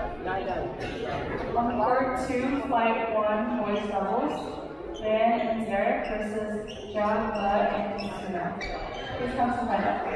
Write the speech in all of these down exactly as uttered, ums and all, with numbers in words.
On court two, flight one, boys doubles, Dan and Derek versus John, Bud, and Christina. Please come to my left.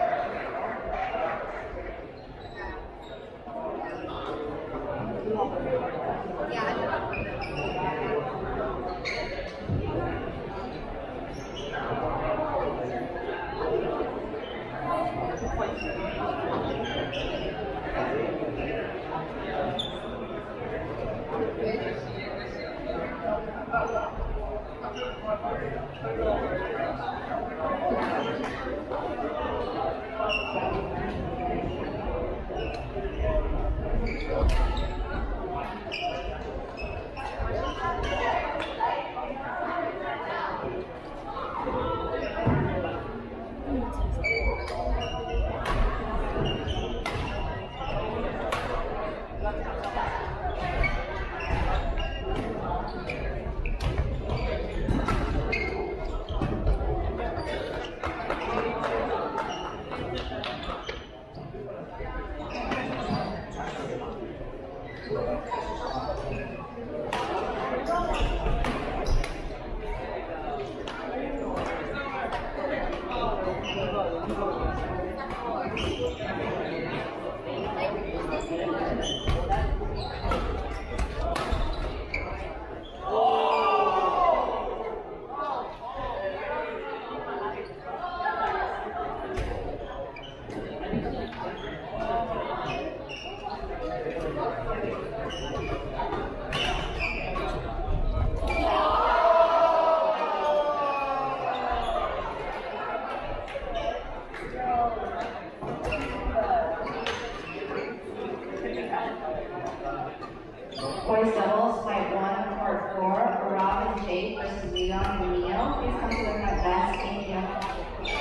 Boys doubles, fight one, court four, Rob and Jake versus Leon and Neil. Please come to the front desk. Thank you.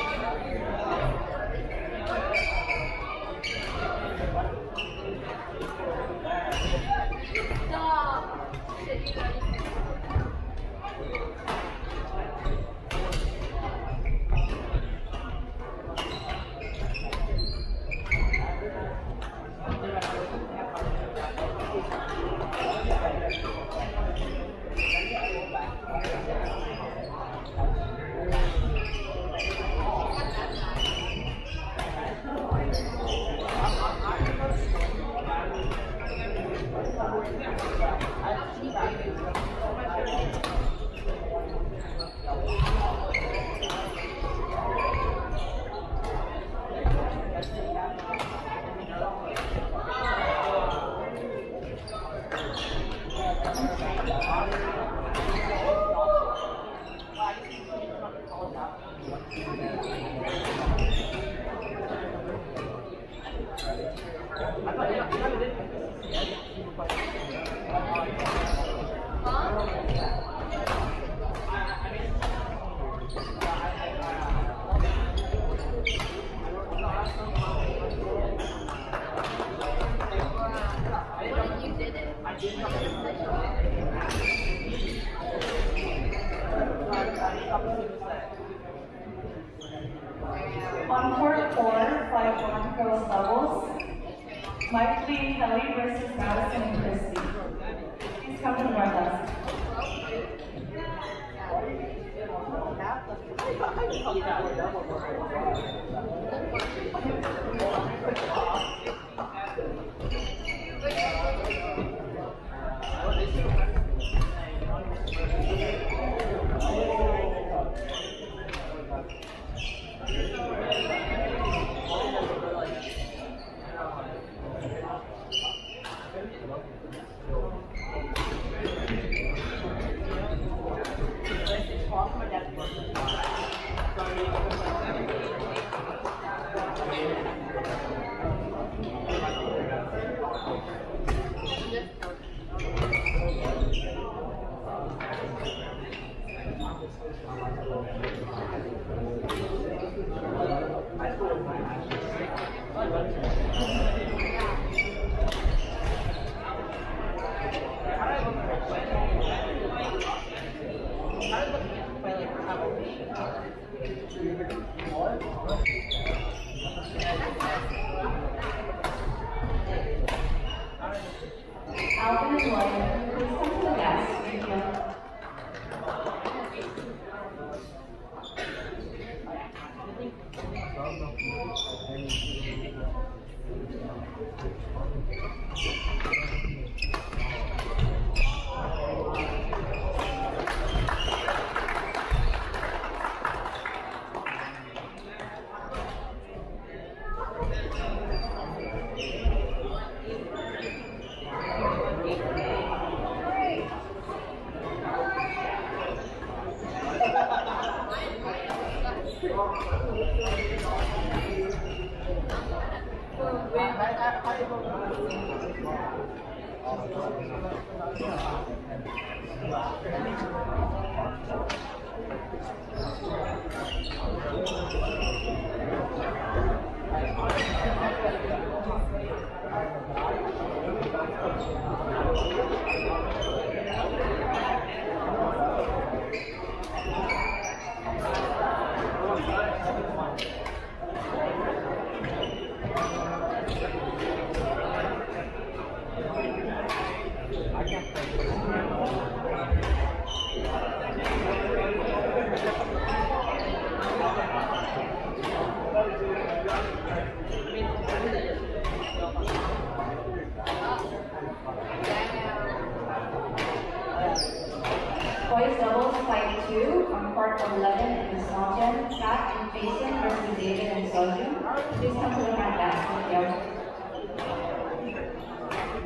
On court four, flight one, girls doubles, Mike Lee Kelly versus Madison and Christy. Please come to the north desk. All right. Boys doubles fight two on court eleven in the small gym. Pat and Jason versus David and Sojun. Please come to the front desk. Thank you.